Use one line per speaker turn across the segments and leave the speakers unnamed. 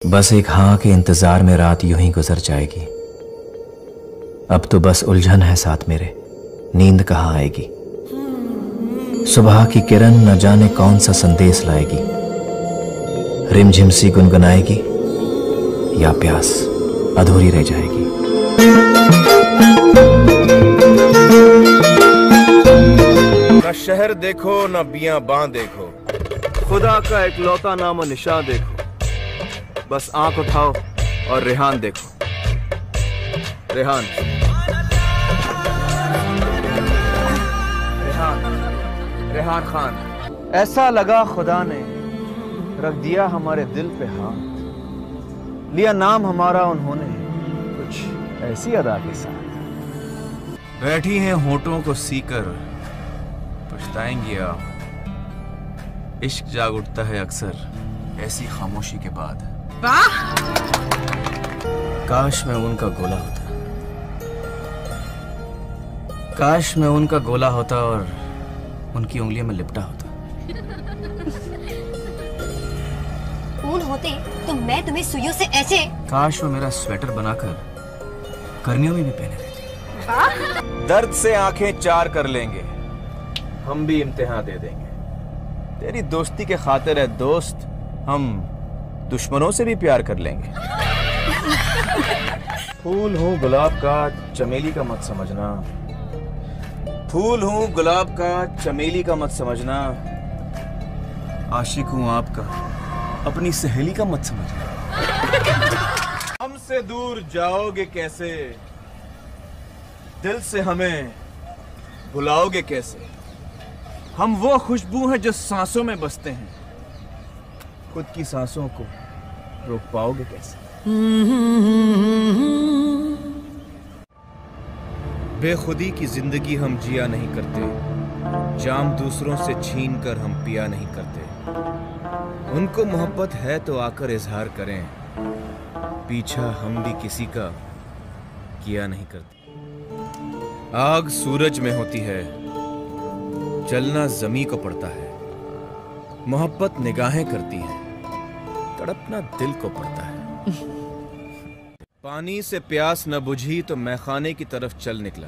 बस एक हाँ के इंतजार में रात यूं ही गुजर जाएगी। अब तो बस उलझन है साथ मेरे, नींद कहाँ आएगी। सुबह की किरण न जाने कौन सा संदेश लाएगी, रिमझिम सी गुनगुनाएगी या प्यास अधूरी रह जाएगी।
न शहर देखो न बियाबान देखो, खुदा का इकलौता नामो निशान देखो। बस आंख उठाओ और रेहान देखो। रेहान रेहान रेहान खान। ऐसा लगा खुदा ने रख दिया हमारे दिल पे हाथ, लिया नाम हमारा उन्होंने कुछ ऐसी अदा के साथ। बैठी हैं होठों को सीकर पछताएंगी आप, इश्क जाग उठता है अक्सर ऐसी खामोशी के बाद। काश मैं उनका गोला होता, काश मैं उनका गोला होता और उनकी उंगलियों में लिपटा होता।
फूल होते तो मैं तुम्हें सुइयों से ऐसे।
काश वो मेरा स्वेटर बनाकर गर्मियों में भी पहने रहती। दर्द से आंखें चार कर लेंगे, हम भी इम्तिहान दे देंगे। तेरी दोस्ती के खातिर है दोस्त, हम दुश्मनों से भी प्यार कर लेंगे। फूल हूँ गुलाब का चमेली का मत समझना, फूल हूँ गुलाब का चमेली का मत समझना। आशिक हूँ आपका अपनी सहेली का मत समझना। हमसे दूर जाओगे कैसे, दिल से हमें भुलाओगे कैसे। हम वो खुशबू हैं जो सांसों में बसते हैं, खुद की सांसों को रोक पाओगे कैसे। बेखुदी की जिंदगी हम जिया नहीं करते, जाम दूसरों से छीन कर हम पिया नहीं करते। उनको मोहब्बत है तो आकर इजहार करें, पीछा हम भी किसी का किया नहीं करते। आग सूरज में होती है, जलना जमी को पड़ता है। मोहब्बत निगाहें करती है, तड़पना दिल को पड़ता है। पानी से प्यास न बुझी तो मैं खाने की तरफ चल निकला,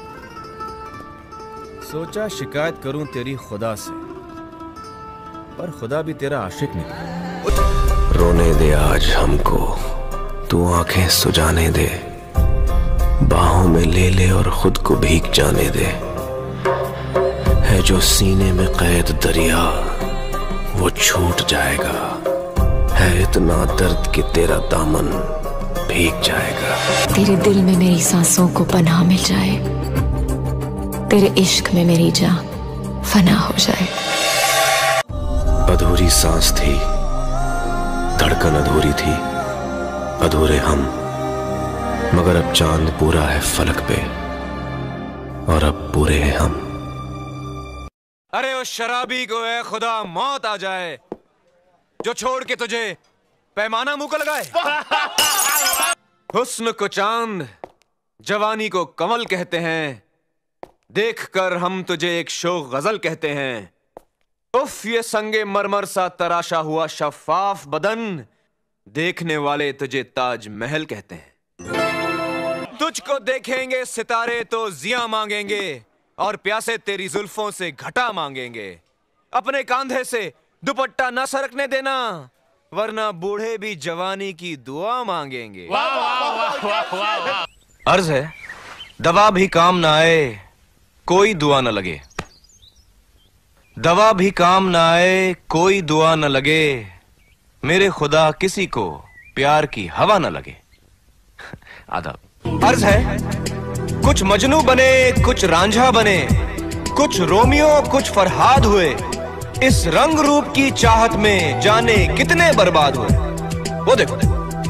सोचा शिकायत करूं तेरी खुदा से, पर खुदा भी तेरा आशिक निकला।
रोने दे आज हमको, तू आंखें सुजाने दे, बाहों में ले ले और खुद को भीग जाने दे। है जो सीने में कैद दरिया वो छूट जाएगा, है इतना दर्द कि तेरा दामन भीग जाएगा।
तेरे दिल में मेरी सांसों को पनाह मिल जाए, तेरे इश्क में मेरी जान फना हो जाए।
अधूरी सांस थी, धड़कन अधूरी थी, अधूरे हम, मगर अब चांद पूरा है फलक पे और अब पूरे हैं हम।
अरे उस शराबी को है खुदा मौत आ जाए, जो छोड़ के तुझे पैमाना मुंह को लगाए। हुस्न को चांद, जवानी को कमल कहते हैं, देखकर हम तुझे एक शोख गजल कहते हैं। उफ ये संगे मरमर सा तराशा हुआ शफाफ बदन, देखने वाले तुझे ताज महल कहते हैं। तुझको देखेंगे सितारे तो जिया मांगेंगे, और प्यासे तेरी जुल्फों से घटा मांगेंगे। अपने कांधे से दुपट्टा न सरकने देना, वरना बूढ़े भी जवानी की दुआ मांगेंगे। वाह वाह वाह वाह वाह। अर्ज है दवा भी काम न आए कोई दुआ न लगे, दवा भी काम न आए कोई दुआ न लगे, मेरे खुदा किसी को प्यार की हवा न लगे। आदब। अर्ज है कुछ मजनू बने कुछ रांझा बने, कुछ रोमियो कुछ फरहाद हुए, इस रंग रूप की चाहत में जाने कितने बर्बाद हुए। वो देखो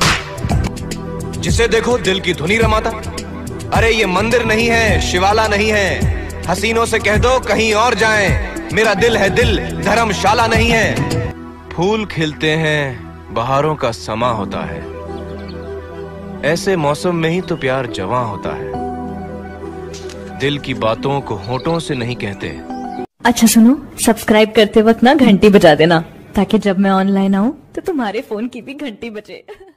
जिसे देखो दिल की धुनी रमाता। अरे ये मंदिर नहीं है, शिवाला नहीं है, हसीनों से कह दो कहीं और जाएं, मेरा दिल है दिल धर्मशाला नहीं है। फूल खिलते हैं बहारों का समा होता है, ऐसे मौसम में ही तो प्यार जवां होता है। दिल की बातों को होठों से नहीं कहते।
अच्छा सुनो, सब्सक्राइब करते वक्त ना घंटी बजा देना ताकि जब मैं ऑनलाइन आऊं तो तुम्हारे फोन की भी घंटी बजे।